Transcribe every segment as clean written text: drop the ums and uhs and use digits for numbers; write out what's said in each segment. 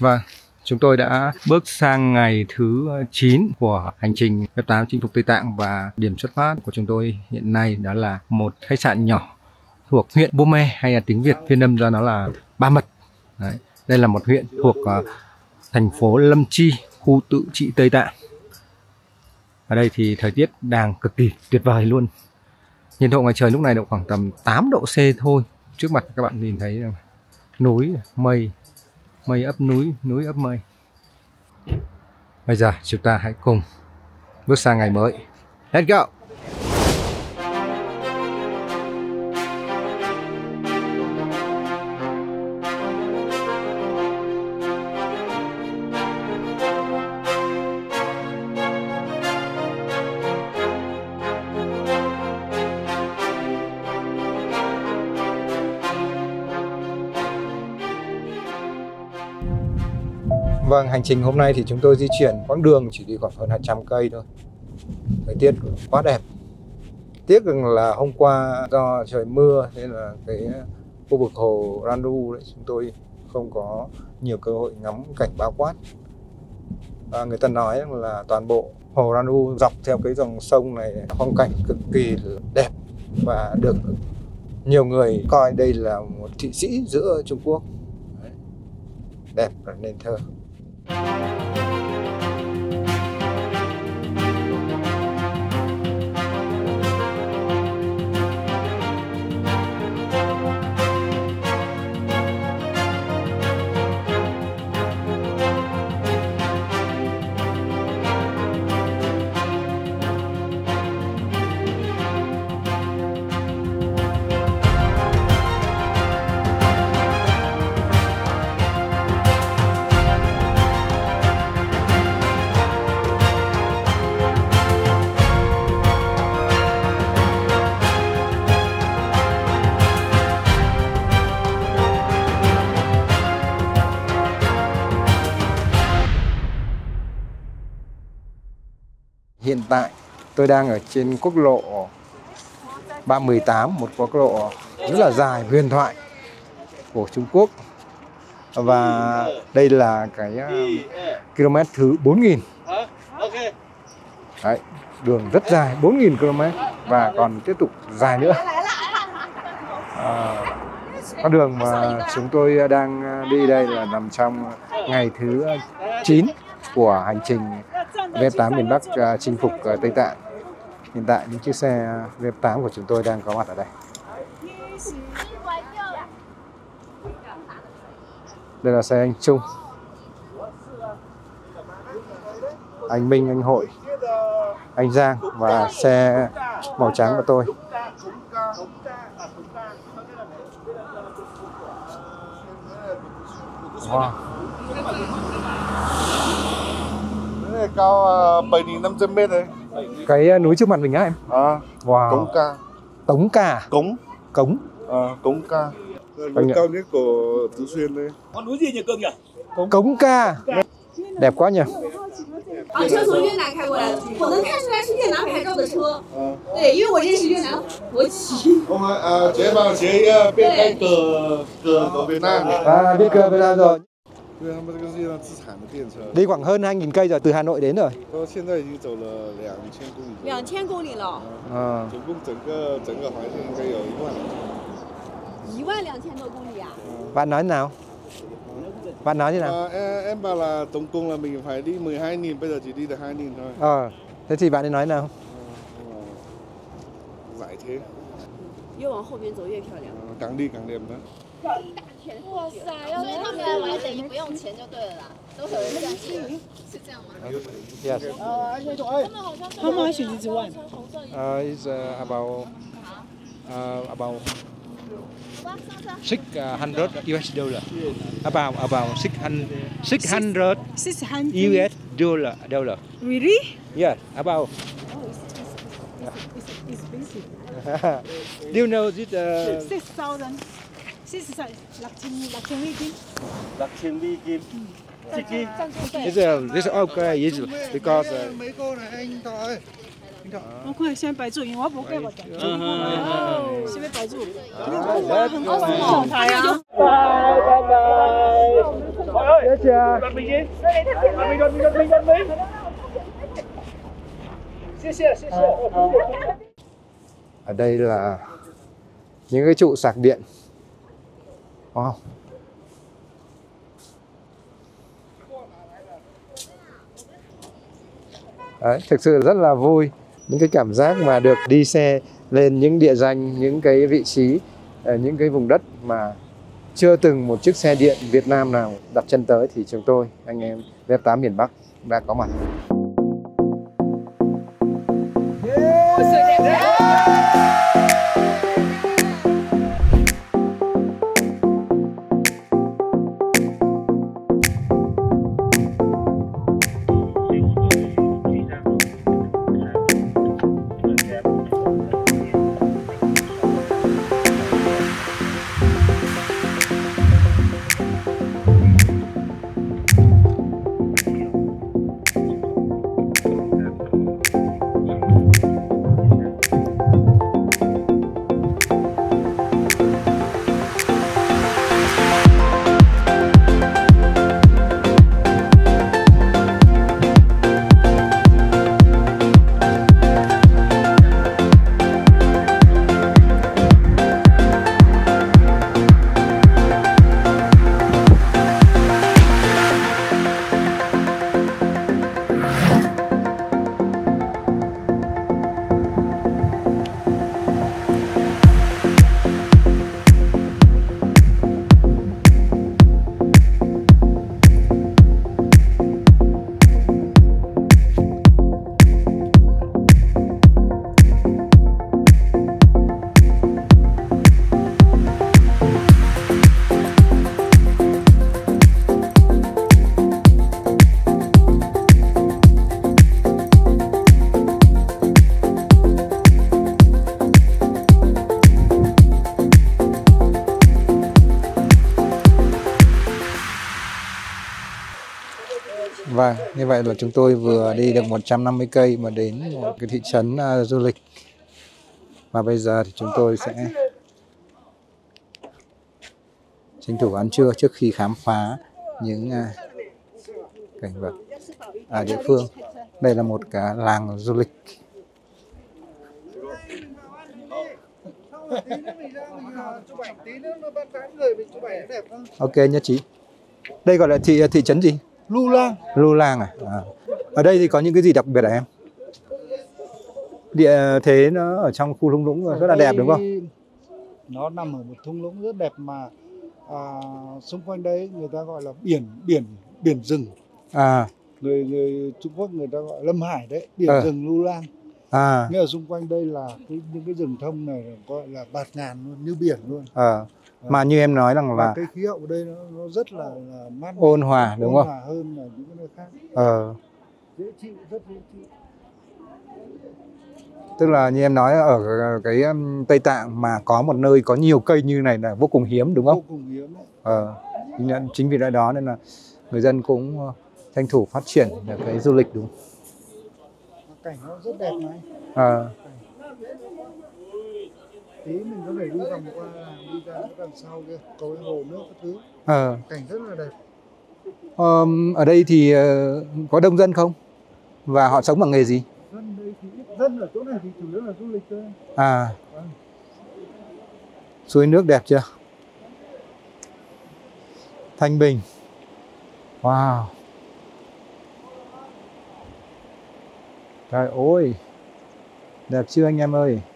Vâng, chúng tôi đã bước sang ngày thứ 9 của hành trình Web 8 chinh phục Tây Tạng, và điểm xuất phát của chúng tôi hiện nay đó là một khách sạn nhỏ thuộc huyện Bume, hay là tiếng Việt phiên âm ra nó là Ba Mật. Đấy, đây là một huyện thuộc thành phố Lâm Chi, khu tự trị Tây Tạng. Ở đây thì thời tiết đang cực kỳ tuyệt vời luôn. Nhiệt độ ngoài trời lúc này độ khoảng tầm 8 độ C thôi. Trước mặt các bạn nhìn thấy núi, mây, mây ấp núi, núi ấp mây. Bây giờ chúng ta hãy cùng bước sang ngày mới. Let's go! Vâng, hành trình hôm nay thì chúng tôi di chuyển quãng đường chỉ đi khoảng hơn 200 cây thôi. Thời tiết quá đẹp. Tiếc rằng là hôm qua do trời mưa nên là cái khu vực hồ Randu đấy chúng tôi không có nhiều cơ hội ngắm cảnh bao quát. Và người ta nói rằng là toàn bộ hồ Randu dọc theo cái dòng sông này phong cảnh cực kỳ đẹp và được nhiều người coi đây là một thị sĩ giữa Trung Quốc. Đấy. Đẹp và nên thơ. Hiện tại tôi đang ở trên quốc lộ 318, một quốc lộ rất là dài huyền thoại của Trung Quốc. Và đây là cái km thứ 4000. Đấy, đường rất dài, 4000 km và còn tiếp tục dài nữa. Con đường mà chúng tôi đang đi đây là nằm trong ngày thứ 9 của hành trình Web8 miền Bắc chinh phục Tây Tạng. Hiện tại những chiếc xe Web8 của chúng tôi đang có mặt ở đây. Đây là xe anh Trung, anh Minh, anh Hội, anh Giang và xe màu trắng của tôi. Wow. Cao 7.500 m đấy. Cái núi trước mặt mình á em? Wow. Cống Ca. Tống Ca. Cống. Cống. Cống Ca. Núi cao nhất của Tứ Xuyên đây. Con núi gì nhỉ Cương nhỉ? Cống Ca. Đẹp quá nhỉ. 车从越南开过来的，我能看出来是越南牌照的车。对，因为我认识越南国旗。 Chế vào chế bên cái cờ của Việt Nam. Biết cờ Việt Nam rồi. Đi khoảng hơn 2.000 cây rồi, từ Hà Nội đến rồi. 现在已经走了2000公里。 2000公里了。 总共整个环线应该有 12000多公里啊。 Bạn nói thế nào? Bạn nói thế nào? Em bảo là tổng cộng là mình phải đi 12.000, bây giờ chỉ đi được 2.000 thôi. Thế thì bạn ấy nói nào? Giải thế. 越往后边走越漂亮。 càng đi càng đẹp nữa. 哇塞，要是他们来玩等于不用钱就对了啦，都有人这样写，是这样吗 Yes. How much is this one? It's about 600 US dollar. About 600 US dollar. Really? Yeah, about. It's basic. Do you know this? 6,000. 6,000 Wikin. 6,000 Wikin. It's okay. It's because. Mấy cô này anh Thọ ơi. Anh Thọ. 现在白住，因为我不给我的。现在白住。 That's Bye bye bye. Thôi ơi, đoàn mình đi. Đoàn mình. Ở đây là những cái trụ sạc điện. Wow. Đấy, thực sự rất là vui. Những cái cảm giác mà được đi xe lên những địa danh, những cái vị trí, những cái vùng đất mà chưa từng một chiếc xe điện Việt Nam nào đặt chân tới thì chúng tôi, anh em VF8 miền Bắc đã có mặt. Vâng, như vậy là chúng tôi vừa đi được 150 cây mà đến một cái thị trấn du lịch. Và bây giờ thì chúng tôi sẽ tranh thủ ăn trưa trước khi khám phá những cảnh vật ở địa phương. Đây là một cái làng du lịch. Ok, nhất trí. Đây gọi là thị trấn gì? Lu Lang. Lu Lang à? Ở đây thì có những cái gì đặc biệt hả em? Địa thế nó ở trong khu thung lũng rất là đẹp đúng không? Nó nằm ở một thung lũng rất đẹp mà xung quanh đấy người ta gọi là biển rừng. Người Trung Quốc người ta gọi Lâm Hải đấy, biển rừng Lu Lang. Nghĩa ở xung quanh đây là những cái rừng thông này gọi là bạt ngàn luôn, như biển luôn. Mà như em nói rằng là cái khí hậu ở đây nó rất là mát, ôn hòa đúng không? Ôn hòa hơn là những cái nơi khác. Dễ chịu, rất dễ chịu. Tức là như em nói ở cái Tây Tạng mà có một nơi có nhiều cây như này là vô cùng hiếm đúng không? Vô cùng hiếm đấy. Chính vì đó nên là người dân cũng tranh thủ phát triển cái du lịch đúng không? Cảnh nó rất đẹp này. Tí mình có thể đi vòng qua đi ra đằng sau kia, có cái hồ nước các thứ. Cảnh rất là đẹp. Ở đây thì có đông dân không? Và họ sống bằng nghề gì? Dân đây thì ít, dân ở chỗ này thì chủ yếu là du lịch thôi. Suối nước đẹp chưa? Thanh bình. Wow. Trời ơi. Đẹp chưa anh em ơi?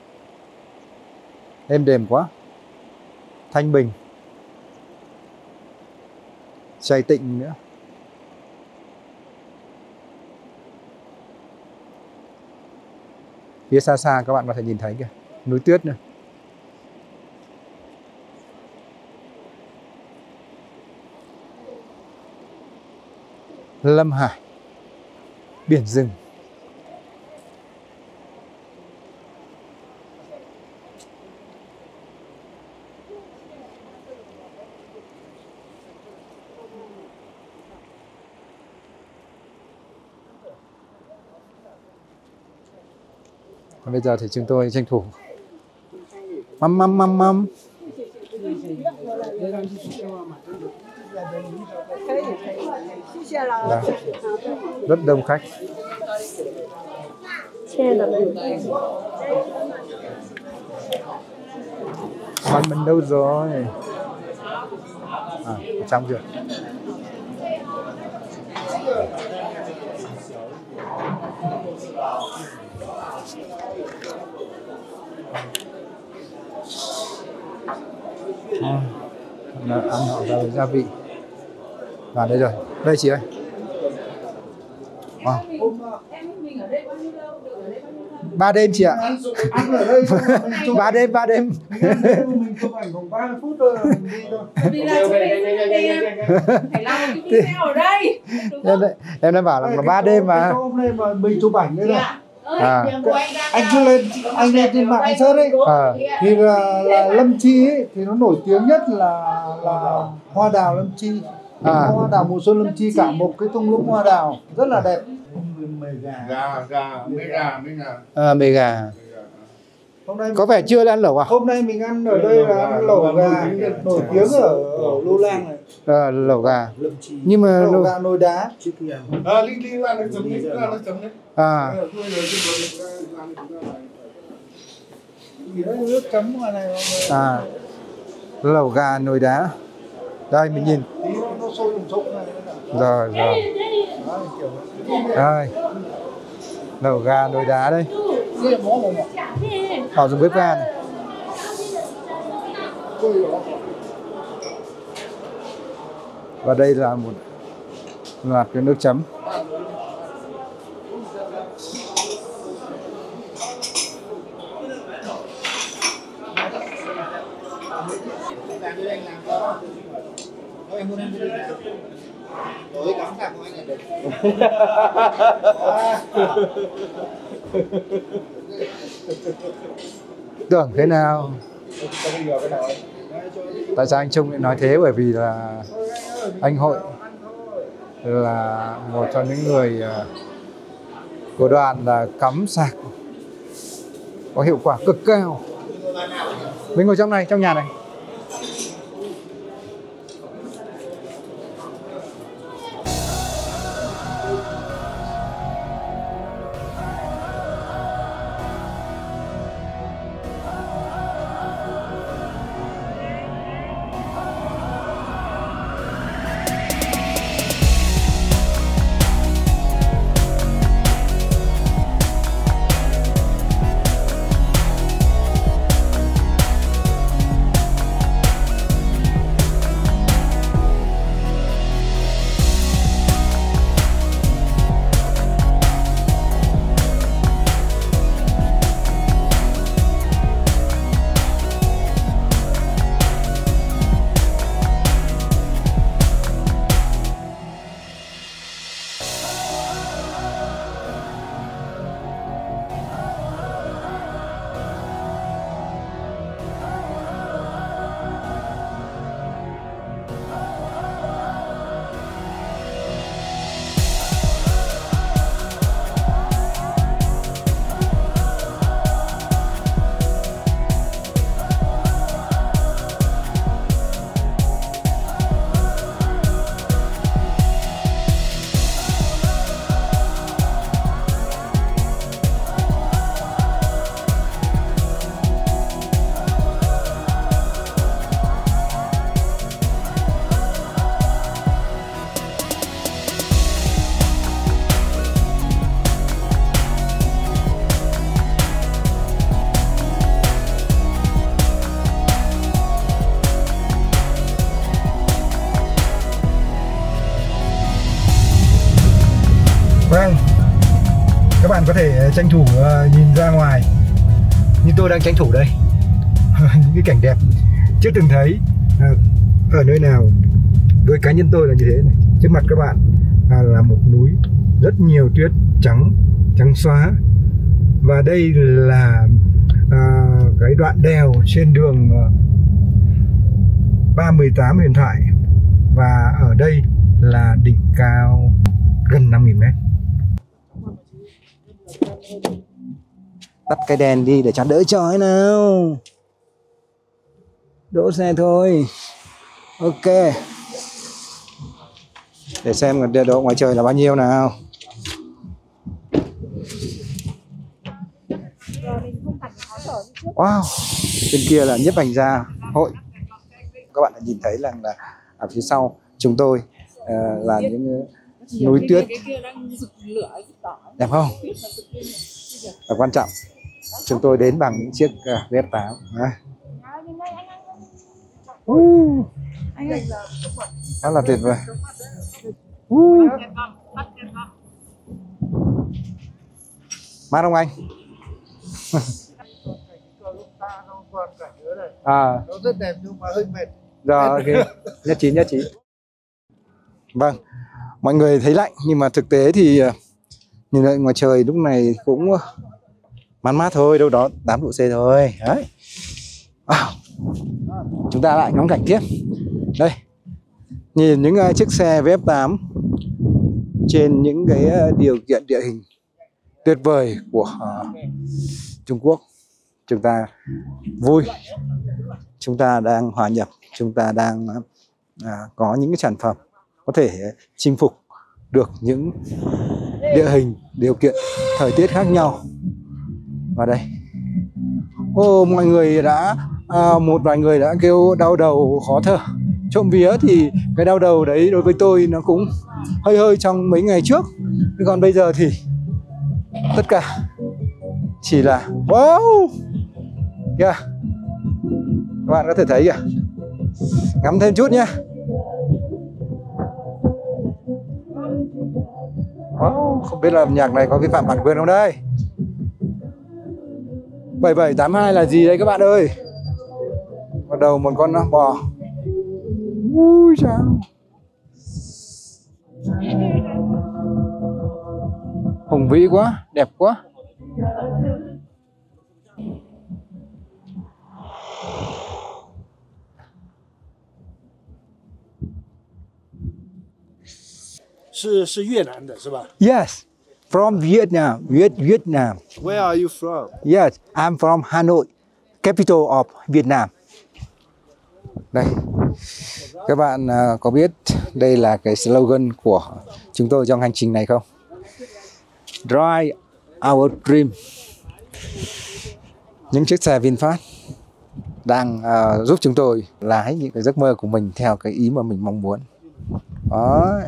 Êm đềm quá. Thanh bình. Chảy tịnh nữa. Phía xa xa các bạn có thể nhìn thấy kìa, núi tuyết nữa. Lâm Hải, biển rừng. Bây giờ thì chúng tôi tranh thủ măm Đó. Rất đông khách. Con mình đâu rồi? À, ở trong kìa. Ăn họ ra với gia vị. À đây rồi, đây chị ơi. Wow. 3 đêm chị ạ. Ăn ở đây 3 đêm, 3 đêm. mình chụp ảnh khoảng 30 phút thôi là mình đi thôi. Đi là chụp phải làm một cái video ở đây. Em đã bảo là 3 đêm mà. Hôm nay mà mình chụp ảnh đây này. À. Anh cứ lên trên mạng search đấy. À. Thì là Lâm Chi ấy, thì nó nổi tiếng nhất là hoa đào Lâm Chi. À. Hoa đào mùa xuân Lâm Chi, cả một cái thung lũng hoa đào rất là đẹp. Mề gà. Hôm nay Có vẻ chưa ăn lẩu à? Hôm nay mình ăn ở đây là ăn lẩu gà nổi tiếng ở Lu Lang này. Lẩu gà. Nhưng mà lẩu gà nồi đá. À. Nước chấm ngoài này. À. Lẩu gà nồi đá. Đây mình nhìn. Nó sôi sục này. Rồi. Đây. Lẩu gà nồi đá đây. Họ dùng bếp ga này. Và đây là một loạt cái nước chấm. Tưởng thế nào? Tại sao anh Trung lại nói thế? Bởi vì là anh Hội là một trong những người của đoàn là cắm sạc có hiệu quả cực cao. Mình ngồi trong này, trong nhà này. Vâng, các bạn có thể tranh thủ nhìn ra ngoài như tôi đang tranh thủ đây. Những cái cảnh đẹp chưa từng thấy ở nơi nào. Đối cá nhân tôi là như thế này. Trước mặt các bạn là một núi rất nhiều tuyết trắng xóa. Và đây là cái đoạn đèo trên đường 318 huyền thoại. Và ở đây là đỉnh cao gần 5.000 mét. Tắt cái đèn đi để cho đỡ chói nào. Đỗ xe thôi. Ok. Để xem nhiệt độ ngoài trời là bao nhiêu nào. Wow, bên kia là nhiếp ảnh gia hội. Các bạn nhìn thấy là ở phía sau chúng tôi là những núi tuyết đẹp không? Và quan trọng chúng tôi đến bằng những chiếc VF8. Rất là tuyệt vời. Mát không anh? Nó rất đẹp nhưng mà hơi mệt. Rồi, ok. Nhất trí. Vâng, mọi người thấy lạnh nhưng mà thực tế thì nhìn lại ngoài trời lúc này cũng mát thôi, đâu đó 8 độ C thôi. Đấy. Chúng ta lại ngắm cảnh tiếp. Đây, nhìn những chiếc xe VF8 trên những cái điều kiện địa hình tuyệt vời của Trung Quốc. Chúng ta vui, chúng ta đang hòa nhập, chúng ta đang có những cái sản phẩm có thể chinh phục được những địa hình, điều kiện thời tiết khác nhau. Và đây, mọi người đã một vài người đã kêu đau đầu khó thở. Trộm vía thì cái đau đầu đấy đối với tôi nó cũng hơi trong mấy ngày trước, còn bây giờ thì tất cả chỉ là wow kìa, các bạn có thể thấy kìa, ngắm thêm chút nhé. Wow, không biết là nhạc này có vi phạm bản quyền không đây. 7782 là gì đây các bạn ơi? Bắt đầu một con bò. Ui chào. Hùng vĩ quá, đẹp quá. 是越南的是吧？ Yes, from Vietnam. Vietnam. Where are you from? Yes, I'm from Hanoi, capital of Vietnam. Đây, các bạn có biết đây là cái slogan của chúng tôi trong hành trình này không? Drive our dream. Những chiếc xe VinFast đang giúp chúng tôi lái những cái giấc mơ của mình theo cái ý mà mình mong muốn. Đó.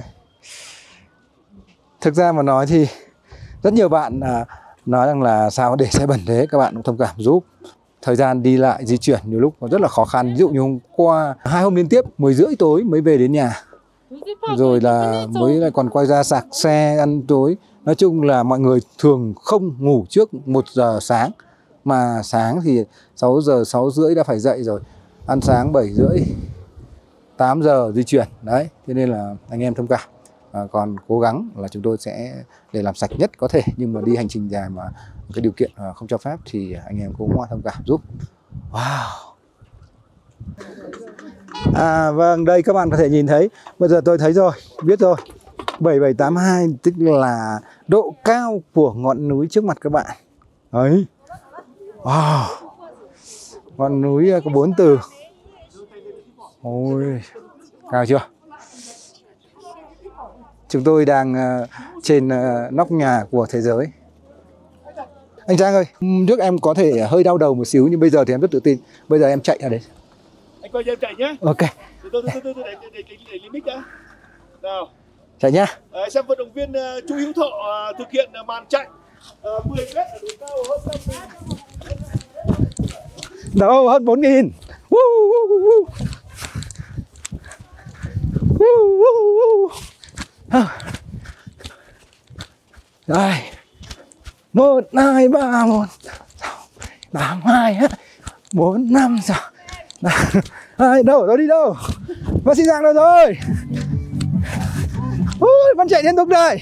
Thực ra mà nói thì rất nhiều bạn nói rằng là sao để xe bẩn thế, các bạn cũng thông cảm giúp. Thời gian đi lại di chuyển nhiều lúc nó rất là khó khăn. Ví dụ như hôm qua 2 hôm liên tiếp 10 rưỡi tối mới về đến nhà, rồi là mới lại còn quay ra sạc xe ăn tối. Nói chung là mọi người thường không ngủ trước 1 giờ sáng, mà sáng thì 6 giờ 6 rưỡi đã phải dậy rồi, ăn sáng 7 rưỡi 8 giờ di chuyển đấy. Thế nên là anh em thông cảm. Còn cố gắng là chúng tôi sẽ để làm sạch nhất có thể, nhưng mà đi hành trình dài mà cái điều kiện không cho phép thì anh em cũng thông cảm giúp. Wow. Vâng, đây các bạn có thể nhìn thấy, bây giờ tôi thấy rồi, biết rồi. 7782 tức là độ cao của ngọn núi trước mặt các bạn. Đấy. Wow. Ngọn núi có 4 từ. Ôi, cao chưa? Chúng tôi đang trên nóc nhà của thế giới. Anh Trang ơi, trước em có thể hơi đau đầu một xíu, nhưng bây giờ thì em rất tự tin. Bây giờ em chạy ra đấy. Anh coi cho em chạy nhé. Ok. Từ để limit đã. Nào. Chạy nhá. Xem vận động viên Chu Hữu Thọ thực hiện màn chạy 10 mét ở độ cao hơn 5.000. Đâu, hơn 4.000. Đây. 1, 2, 3, 1, 6, 8, 2, 4, 5, 6. Đâu, tôi đi đâu? Bác sĩ Giang đâu rồi? Ui, vẫn chạy liên tục đây.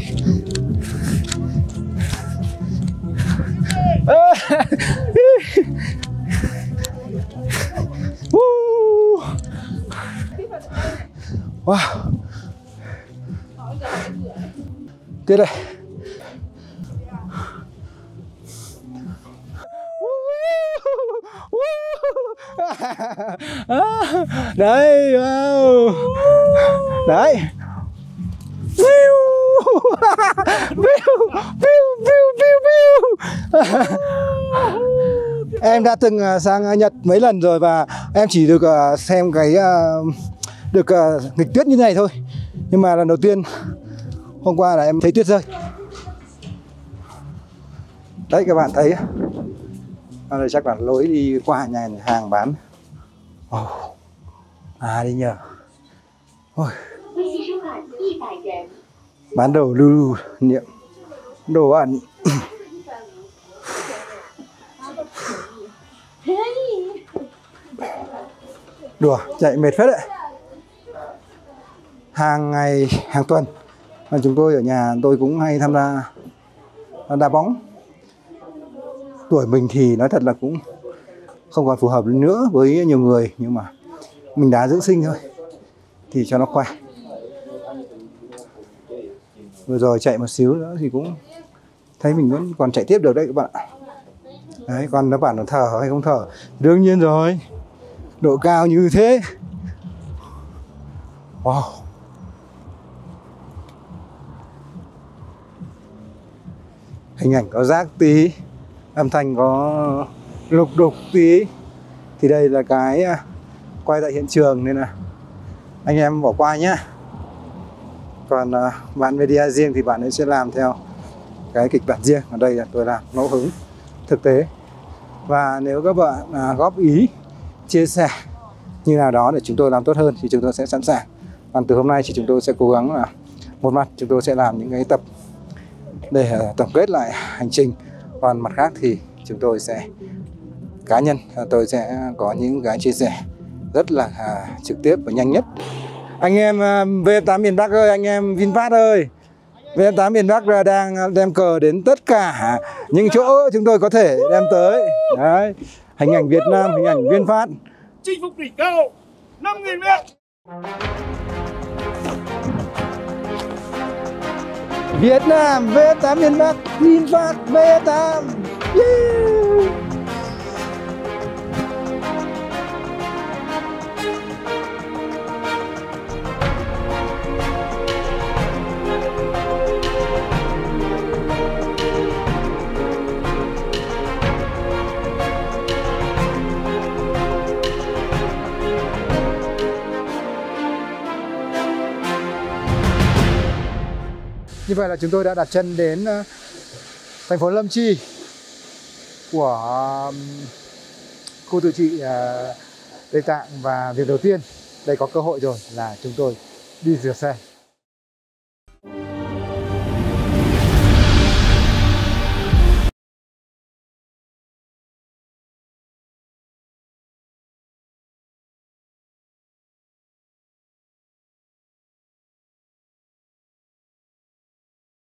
Wow. Tiếp đây. Đấy, wow. Đấy. Em đã từng sang Nhật mấy lần rồi và em chỉ được xem cái được nghịch tuyết như này thôi. Nhưng mà lần đầu tiên hôm qua là em thấy tuyết rơi. Đấy các bạn thấy. Đây chắc là lối đi qua nhà hàng bán. Đi nhờ. Ôi. Bán đồ lưu niệm, đồ ăn. Đùa, chạy mệt phết đấy. Hàng ngày, hàng tuần mà chúng tôi ở nhà tôi cũng hay tham gia đá bóng. Tuổi mình thì nói thật là cũng không còn phù hợp nữa với nhiều người, nhưng mà mình đá dưỡng sinh thôi thì cho nó khỏe. Vừa rồi chạy một xíu nữa thì cũng thấy mình vẫn còn chạy tiếp được đấy các bạn ạ. Đấy, còn nó bảo nó thở hay không thở, đương nhiên rồi, độ cao như thế. Wow. Hình ảnh có rác tí, âm thanh có lục đục tí. Thì đây là cái quay tại hiện trường nên là anh em bỏ qua nhé. Còn bạn media riêng thì bạn ấy sẽ làm theo cái kịch bản riêng. Ở đây là tôi làm ngẫu hứng thực tế. Và nếu các bạn góp ý, chia sẻ như nào đó để chúng tôi làm tốt hơn thì chúng tôi sẽ sẵn sàng. Còn từ hôm nay thì chúng tôi sẽ cố gắng là một mặt chúng tôi sẽ làm những cái tập để tổng kết lại hành trình. Còn mặt khác thì chúng tôi sẽ cá nhân, tôi sẽ có những cái chia sẻ rất là trực tiếp và nhanh nhất. Anh em VM8 miền Bắc ơi, anh em VinFast ơi, VM8 miền Bắc đang đem cờ đến tất cả những chỗ chúng tôi có thể đem tới. Đấy, hình ảnh Việt Nam, hình ảnh VinFast. Chinh phục đỉnh cao 5.000 mét. Việt Nam, VM8 miền Bắc, VinFast, VM8. Yeah. Như vậy là chúng tôi đã đặt chân đến thành phố Lâm Chi của khu tự trị Tây Tạng. Và việc đầu tiên, đây có cơ hội rồi là chúng tôi đi rửa xe.